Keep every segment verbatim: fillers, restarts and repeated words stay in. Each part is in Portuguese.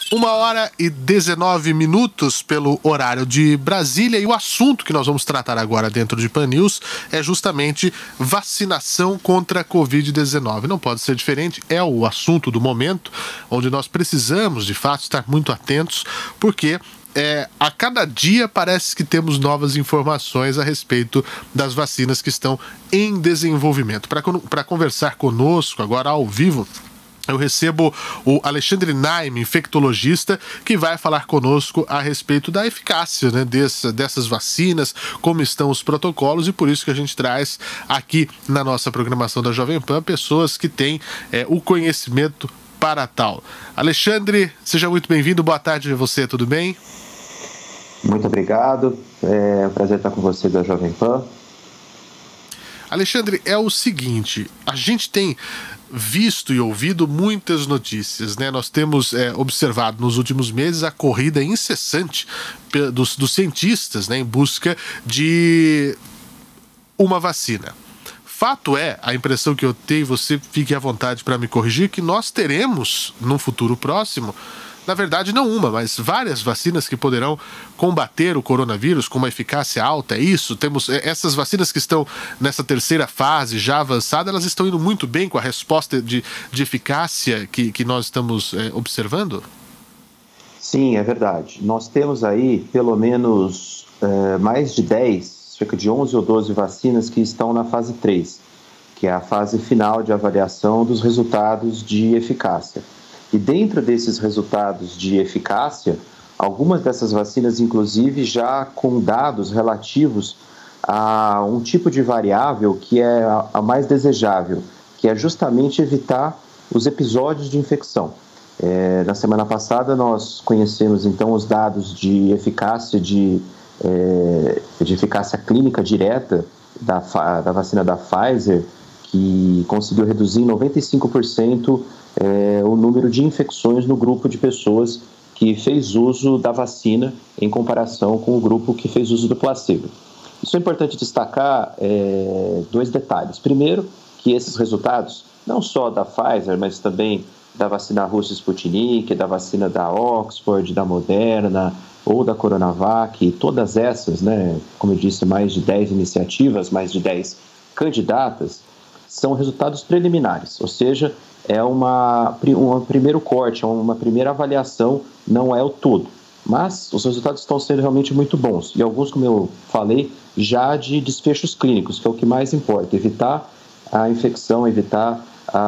Uma hora e dezenove minutos pelo horário de Brasília, e o assunto que nós vamos tratar agora dentro de Pan News é justamente vacinação contra a covid dezenove. Não pode ser diferente, é o assunto do momento, onde nós precisamos de fato estar muito atentos, porque É, a cada dia parece que temos novas informações a respeito das vacinas que estão em desenvolvimento. Para conversar conosco agora ao vivo, eu recebo o Alexandre Naime, infectologista, que vai falar conosco a respeito da eficácia, né, dessa, dessas vacinas, como estão os protocolos, e por isso que a gente traz aqui na nossa programação da Jovem Pan pessoas que têm é, o conhecimento para tal. Alexandre, seja muito bem-vindo, boa tarde a você, tudo bem? Muito obrigado, é um prazer estar com você da Jovem Pan. Alexandre, é o seguinte, a gente tem visto e ouvido muitas notícias, né? Nós temos é, observado nos últimos meses a corrida incessante dos, dos cientistas, né, em busca de uma vacina. Fato é, a impressão que eu tenho, você fique à vontade para me corrigir, que nós teremos, num futuro próximo, na verdade não uma, mas várias vacinas que poderão combater o coronavírus com uma eficácia alta, é isso? Temos essas vacinas que estão nessa terceira fase já avançada, elas estão indo muito bem com a resposta de, de eficácia que, que nós estamos é, observando? Sim, é verdade. Nós temos aí pelo menos é, mais de dez, cerca de onze ou doze vacinas que estão na fase três, que é a fase final de avaliação dos resultados de eficácia. E dentro desses resultados de eficácia, algumas dessas vacinas, inclusive, já com dados relativos a um tipo de variável que é a mais desejável, que é justamente evitar os episódios de infecção. É, na semana passada, nós conhecemos, então, os dados de eficácia, de, é, de eficácia clínica direta da, da vacina da Pfizer, que conseguiu reduzir em noventa e cinco por cento É, o número de infecções no grupo de pessoas que fez uso da vacina em comparação com o grupo que fez uso do placebo. Isso é importante destacar é, dois detalhes. Primeiro, que esses resultados, não só da Pfizer, mas também da vacina russa Sputnik, da vacina da Oxford, da Moderna ou da Coronavac, todas essas, né, como eu disse, mais de dez iniciativas, mais de dez candidatas, são resultados preliminares, ou seja, é uma, um primeiro corte, é uma primeira avaliação, não é o todo. Mas os resultados estão sendo realmente muito bons. E alguns, como eu falei, já de desfechos clínicos, que é o que mais importa, evitar a infecção, evitar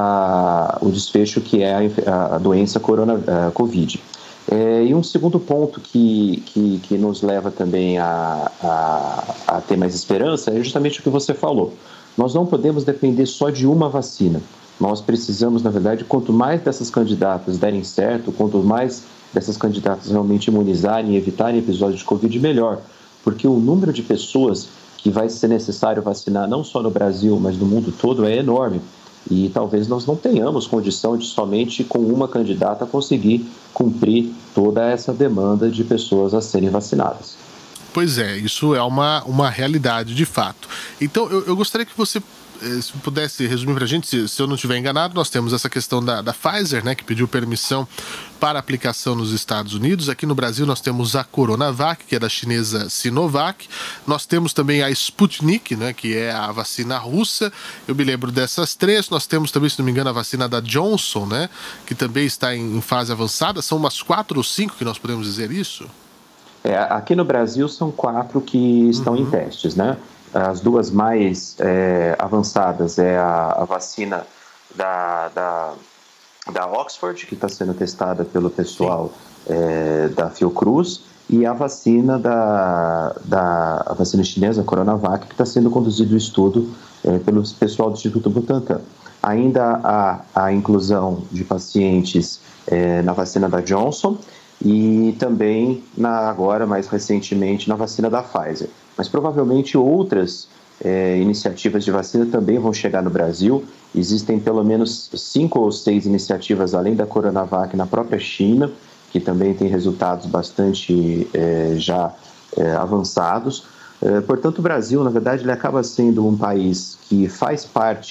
a, o desfecho que é a, a doença corona, a Covid. É, e um segundo ponto que, que, que nos leva também a, a, a ter mais esperança é justamente o que você falou. Nós não podemos depender só de uma vacina. Nós precisamos, na verdade, quanto mais dessas candidatas derem certo, quanto mais dessas candidatas realmente imunizarem e evitarem episódios de Covid, melhor. Porque o número de pessoas que vai ser necessário vacinar, não só no Brasil, mas no mundo todo, é enorme. E talvez nós não tenhamos condição de somente com uma candidata conseguir cumprir toda essa demanda de pessoas a serem vacinadas. Pois é, isso é uma, uma realidade de fato. Então, eu, eu gostaria que você se pudesse resumir para a gente, se, se eu não estiver enganado, nós temos essa questão da, da Pfizer, né, que pediu permissão para aplicação nos Estados Unidos. Aqui no Brasil nós temos a Coronavac, que é da chinesa Sinovac. Nós temos também a Sputnik, né, que é a vacina russa. Eu me lembro dessas três. Nós temos também, se não me engano, a vacina da Johnson, né, que também está em, em fase avançada. São umas quatro ou cinco que nós podemos dizer isso? É, aqui no Brasil são quatro que estão uhum. em testes, né? As duas mais é, avançadas é a, a vacina da, da, da Oxford, que está sendo testada pelo pessoal é, da Fiocruz, e a vacina da, da a vacina chinesa, a Coronavac, que está sendo conduzido o estudo é, pelo pessoal do Instituto Butantan. Ainda há a inclusão de pacientes é, na vacina da Johnson e também, na, agora, mais recentemente, na vacina da Pfizer. Mas provavelmente outras é, iniciativas de vacina também vão chegar no Brasil. Existem pelo menos cinco ou seis iniciativas, além da Coronavac, na própria China, que também tem resultados bastante é, já é, avançados. É, portanto, o Brasil, na verdade, ele acaba sendo um país que faz parte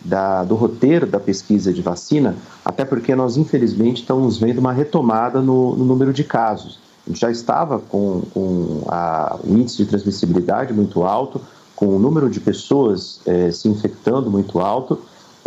da, do roteiro da pesquisa de vacina, até porque nós, infelizmente, estamos vendo uma retomada no, no número de casos. A gente já estava com, com a, o índice de transmissibilidade muito alto, com o número de pessoas eh, se infectando muito alto,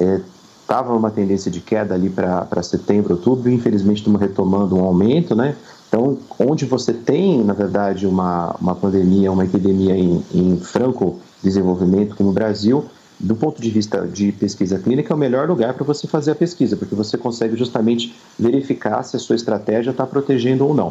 estava eh, uma tendência de queda ali para setembro, outubro, e infelizmente estamos retomando um aumento, né? Então, onde você tem, na verdade, uma, uma pandemia, uma epidemia em, em franco desenvolvimento, como o Brasil, do ponto de vista de pesquisa clínica, é o melhor lugar para você fazer a pesquisa, porque você consegue justamente verificar se a sua estratégia está protegendo ou não.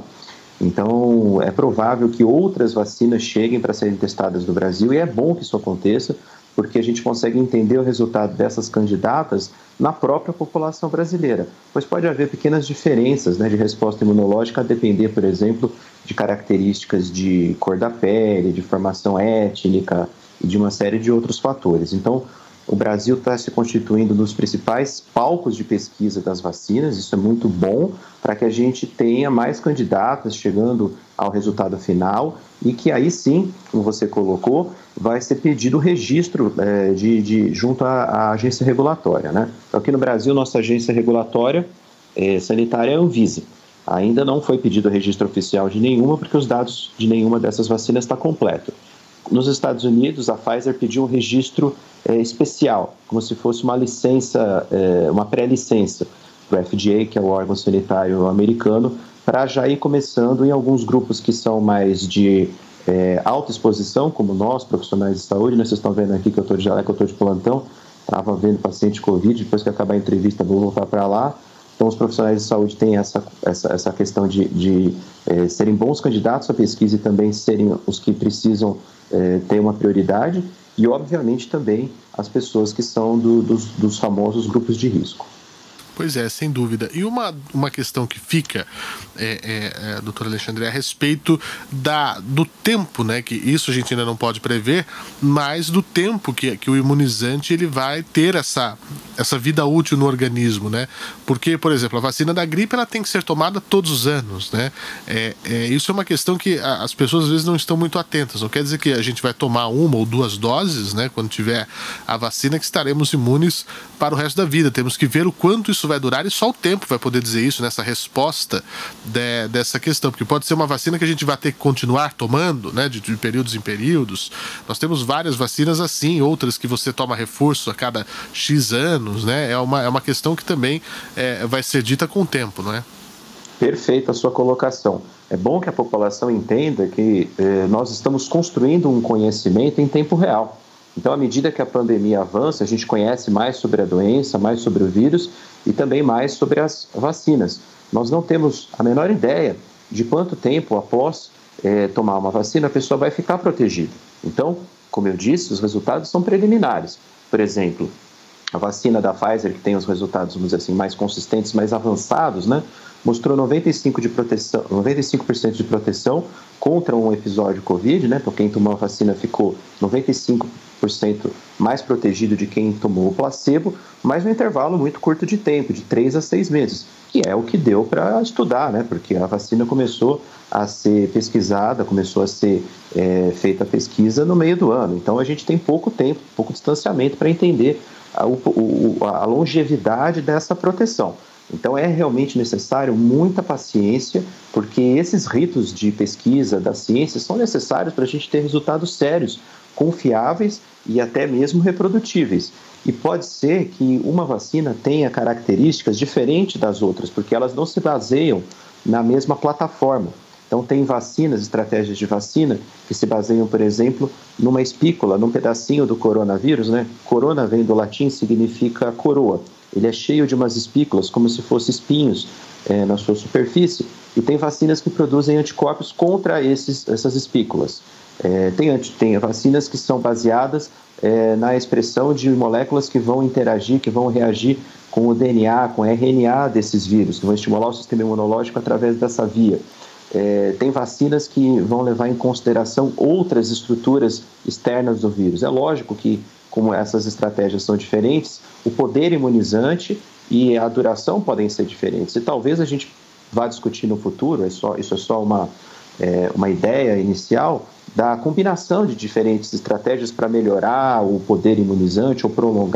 Então, é provável que outras vacinas cheguem para serem testadas no Brasil, e é bom que isso aconteça, porque a gente consegue entender o resultado dessas candidatas na própria população brasileira. Pois pode haver pequenas diferenças, né, de resposta imunológica, a depender, por exemplo, de características de cor da pele, de formação étnica e de uma série de outros fatores. Então, o Brasil está se constituindo nos principais palcos de pesquisa das vacinas, isso é muito bom para que a gente tenha mais candidatas chegando ao resultado final e que aí sim, como você colocou, vai ser pedido o registro é, de, de, junto à, à agência regulatória, né? Então, aqui no Brasil, nossa agência regulatória é, sanitária é a Anvisa. Ainda não foi pedido o registro oficial de nenhuma, porque os dados de nenhuma dessas vacinas estão completos. Nos Estados Unidos, a Pfizer pediu um registro é, especial, como se fosse uma licença, é, uma pré-licença para o F D A, que é o órgão sanitário americano, para já ir começando em alguns grupos que são mais de é, alta exposição, como nós, profissionais de saúde, né? Vocês estão vendo aqui que eu estou de jaleco, que eu estou de plantão, estava vendo paciente Covid, depois que acabar a entrevista vou voltar para lá. Então, os profissionais de saúde têm essa, essa, essa questão de, de é, serem bons candidatos à pesquisa e também serem os que precisam é, ter uma prioridade, e, obviamente, também as pessoas que são do, dos, dos famosos grupos de risco. Pois é, sem dúvida. E uma, uma questão que fica, é, é, é, doutor Alexandre, é a respeito da, do tempo, né? Que isso a gente ainda não pode prever, mas do tempo que, que o imunizante ele vai ter essa, essa vida útil no organismo, né? Porque, por exemplo, a vacina da gripe ela tem que ser tomada todos os anos, né? É, é, isso é uma questão que as pessoas às vezes não estão muito atentas. Não quer dizer que a gente vai tomar uma ou duas doses, né? Quando tiver a vacina, que estaremos imunes para o resto da vida. Temos que ver o quanto isso vai durar, e só o tempo vai poder dizer isso nessa resposta de, dessa questão, porque pode ser uma vacina que a gente vai ter que continuar tomando, né, de, de períodos em períodos. Nós temos várias vacinas assim, outras que você toma reforço a cada X anos, né? É uma, é uma questão que também é, vai ser dita com o tempo, não é? Perfeita a sua colocação. É bom que a população entenda que eh, nós estamos construindo um conhecimento em tempo real. Então, à medida que a pandemia avança, a gente conhece mais sobre a doença, mais sobre o vírus e também mais sobre as vacinas. Nós não temos a menor ideia de quanto tempo após é, tomar uma vacina a pessoa vai ficar protegida. Então, como eu disse, os resultados são preliminares. Por exemplo, a vacina da Pfizer, que tem os resultados, vamos dizer assim, mais consistentes, mais avançados, né, mostrou noventa e cinco por cento de proteção, noventa e cinco por cento de proteção contra um episódio Covid, né? Então, quem tomou a vacina ficou noventa e cinco por cento mais protegido de quem tomou o placebo, mas num intervalo muito curto de tempo, de três a seis meses, que é o que deu para estudar, né? Porque a vacina começou a ser pesquisada, começou a ser é, feita a pesquisa no meio do ano. Então, a gente tem pouco tempo, pouco distanciamento para entender a, o, a longevidade dessa proteção. Então, é realmente necessário muita paciência, porque esses ritos de pesquisa da ciência são necessários para a gente ter resultados sérios, confiáveis e até mesmo reprodutíveis. E pode ser que uma vacina tenha características diferentes das outras, porque elas não se baseiam na mesma plataforma. Então, tem vacinas, estratégias de vacina, que se baseiam, por exemplo, numa espícula, num pedacinho do coronavírus, né? Corona vem do latim, significa coroa. Ele é cheio de umas espículas, como se fossem espinhos é, na sua superfície, e tem vacinas que produzem anticorpos contra esses, essas espículas. É, tem, tem vacinas que são baseadas é, na expressão de moléculas que vão interagir, que vão reagir com o D N A, com o R N A desses vírus, que vão estimular o sistema imunológico através dessa via. É, tem vacinas que vão levar em consideração outras estruturas externas do vírus. É lógico que, como essas estratégias são diferentes, o poder imunizante e a duração podem ser diferentes. E talvez a gente vá discutir no futuro, é só, isso é só uma, é, uma ideia inicial, da combinação de diferentes estratégias para melhorar o poder imunizante ou prolongar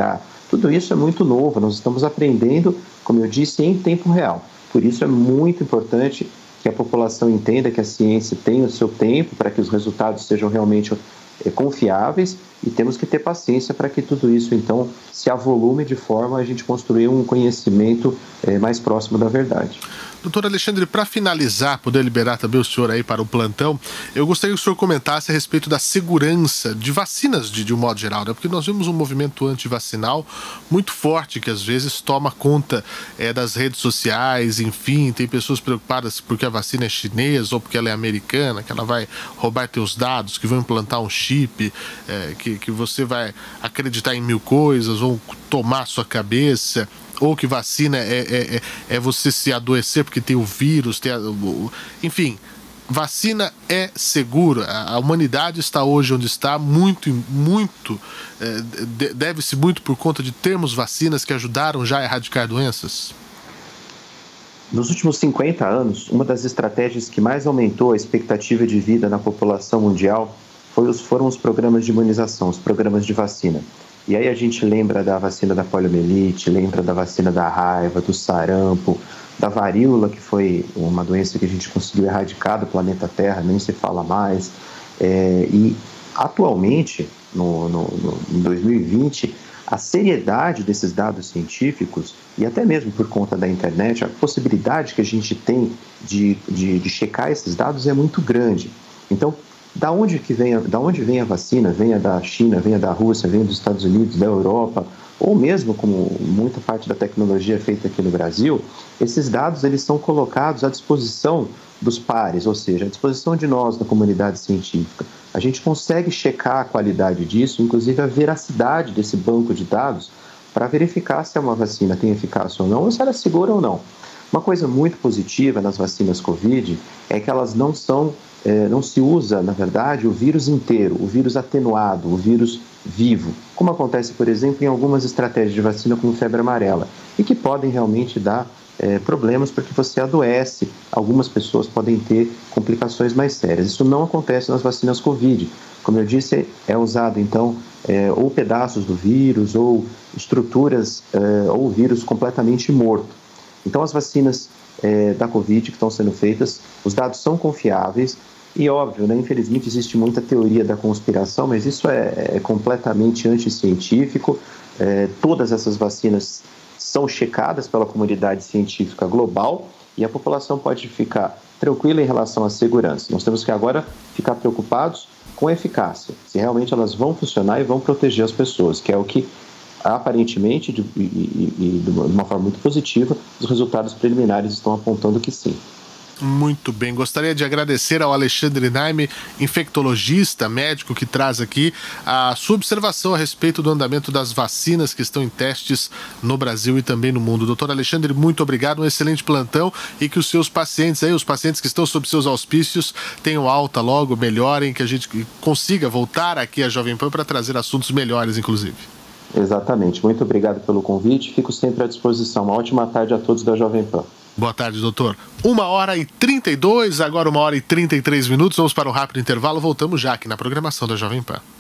Tudo isso é muito novo, nós estamos aprendendo, como eu disse, em tempo real. Por isso é muito importante que a população entenda que a ciência tem o seu tempo para que os resultados sejam realmente é, confiáveis, e temos que ter paciência para que tudo isso, então, se avolume de forma a gente construir um conhecimento é, mais próximo da verdade. Doutor Alexandre, para finalizar, poder liberar também o senhor aí para o plantão, eu gostaria que o senhor comentasse a respeito da segurança de vacinas de, de um modo geral, né? Porque nós vimos um movimento antivacinal muito forte que às vezes toma conta é, das redes sociais, enfim, tem pessoas preocupadas porque a vacina é chinesa ou porque ela é americana, que ela vai roubar teus dados, que vão implantar um chip, é, que, que você vai acreditar em mil coisas, vão tomar sua cabeça, ou que vacina é, é, é você se adoecer porque tem o vírus, tem a, o, enfim, vacina é segura. A, a humanidade está hoje onde está, muito, muito, é, de, deve-se muito por conta de termos vacinas que ajudaram já a erradicar doenças. Nos últimos cinquenta anos, uma das estratégias que mais aumentou a expectativa de vida na população mundial foi os, foram os programas de imunização, os programas de vacina. E aí a gente lembra da vacina da poliomielite, lembra da vacina da raiva, do sarampo, da varíola, que foi uma doença que a gente conseguiu erradicar do planeta Terra, nem se fala mais. É, e atualmente, no, no, no, em dois mil e vinte, a seriedade desses dados científicos, e até mesmo por conta da internet, a possibilidade que a gente tem de, de, de checar esses dados é muito grande. Então, Da onde, que vem a, da onde vem a vacina? Venha da China, venha da Rússia, venha dos Estados Unidos, da Europa, ou mesmo como muita parte da tecnologia é feita aqui no Brasil, esses dados eles são colocados à disposição dos pares, ou seja, à disposição de nós, da comunidade científica. A gente consegue checar a qualidade disso, inclusive a veracidade desse banco de dados, para verificar se uma vacina tem eficácia ou não, ou se ela é segura ou não. Uma coisa muito positiva nas vacinas Covid é que elas não são É, não se usa, na verdade, o vírus inteiro, o vírus atenuado, o vírus vivo, como acontece, por exemplo, em algumas estratégias de vacina como febre amarela, e que podem realmente dar é, problemas porque você adoece, algumas pessoas podem ter complicações mais sérias. Isso não acontece nas vacinas Covid. Como eu disse, é usado, então, é, ou pedaços do vírus, ou estruturas, é, ou vírus completamente morto. Então, as vacinas é, da Covid que estão sendo feitas, os dados são confiáveis e, óbvio, né, infelizmente existe muita teoria da conspiração, mas isso é, é completamente anticientífico. É, todas essas vacinas são checadas pela comunidade científica global e a população pode ficar tranquila em relação à segurança. Nós temos que agora ficar preocupados com a eficácia, se realmente elas vão funcionar e vão proteger as pessoas, que é o que aparentemente, de, e, e, e de uma forma muito positiva, os resultados preliminares estão apontando que sim. Muito bem, gostaria de agradecer ao Alexandre Naime, infectologista, médico, que traz aqui a sua observação a respeito do andamento das vacinas que estão em testes no Brasil e também no mundo. Doutor Alexandre, muito obrigado, um excelente plantão e que os seus pacientes aí, os pacientes que estão sob seus auspícios, tenham alta logo, melhorem, que a gente consiga voltar aqui à Jovem Pan para trazer assuntos melhores, inclusive. Exatamente, muito obrigado pelo convite, fico sempre à disposição. Uma ótima tarde a todos da Jovem Pan. Boa tarde, doutor. Uma hora e trinta e dois, agora uma hora e trinta e três minutos. Vamos para um rápido intervalo. Voltamos já aqui na programação da Jovem Pan.